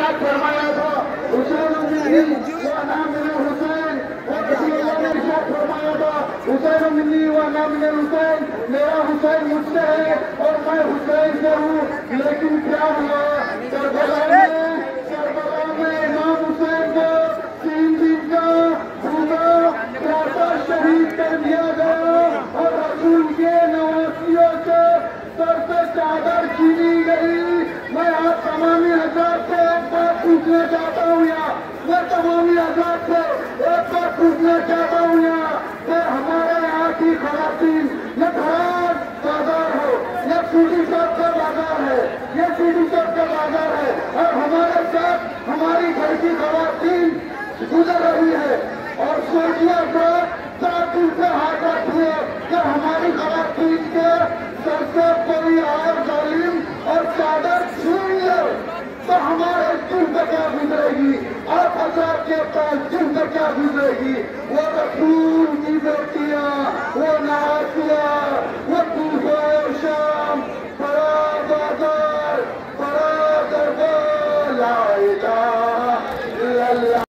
ارشاد فرمایا تھا حسین منی و انا من الحسین، اور رسول اللہ نے ارشاد فرمایا تھا حسین منی و انا من الحسین، میرا حسین مجھ سے ہے اور میں حسین سے ہوں۔ لیکن کیا ہوا کربلا میں امام حسین کو 3 دن کا بھوکا پیاسا شہید کر دیا گیا اور رسول کے نواسیوں سے سر سے چادر چھینی گئی۔ میں آپ تمامی حضرات سے ایک بات پوچھنا چاہتا ہوں میں تمامی حضرات سے ایک بات پوچھنا چاہتا ہوں کہ ہمارے یہاں کی خواتین، یہ بھراس بازار ہو، یہ سیٹی چوک کا بازار ہے، یہ سیٹی چوک کا بازار ہے، اور ہمارے ساتھ ہماری گھر کی خواتین گزر رہی ہے اور سوچیے دل سے ہاتھ رکھیے کہ ہماری خواتین کے سر سے کوئی اور ظالم اور چادر چھین لے تو ہمارے دل پہ کیا گزرے گی؟ آپ حضرات کے پاس دل پہ کیا گزرے گی؟ وہ رسول کی بیٹیاں، وہ نواسیاں، وہ کوفہ شام، بڑا بازار، بڑا دربار، لا الہ الا اللہ۔